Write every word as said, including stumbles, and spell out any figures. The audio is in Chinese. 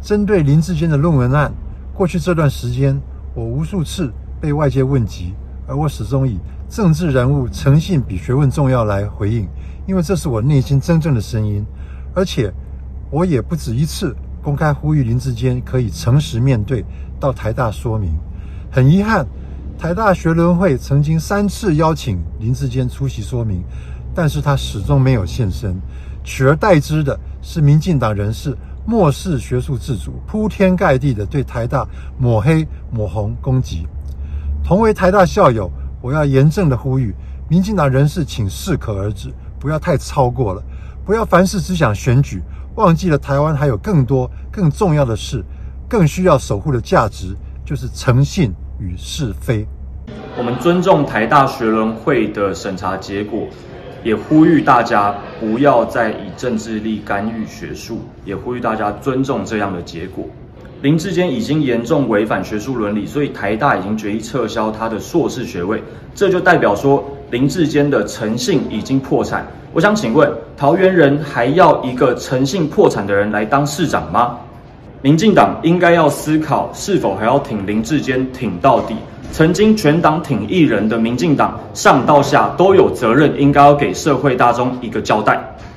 针对林智坚的论文案，过去这段时间，我无数次被外界问及，而我始终以政治人物诚信比学问重要来回应，因为这是我内心真正的声音。而且，我也不止一次公开呼吁林智坚可以诚实面对，到台大说明。很遗憾，台大学伦会曾经三次邀请林智坚出席说明，但是他始终没有现身，取而代之的是民进党人士漠视学术自主，铺天盖地的对台大抹黑、抹红、攻击。同为台大校友，我要严正的呼吁，民进党人士请适可而止，不要太超过了，不要凡事只想选举，忘记了台湾还有更多更重要的事，更需要守护的价值，就是诚信与是非。 我们尊重台大学伦会的审查结果，也呼吁大家不要再以政治力干预学术，也呼吁大家尊重这样的结果。林智坚已经严重违反学术伦理，所以台大已经决议撤销他的硕士学位，这就代表说林智坚的诚信已经破产。我想请问，桃园人还要一个诚信破产的人来当市长吗？民进党应该要思考是否还要挺林智坚挺到底。曾经全党挺一人的民进党，上到下都有责任，应该要给社会大众一个交代。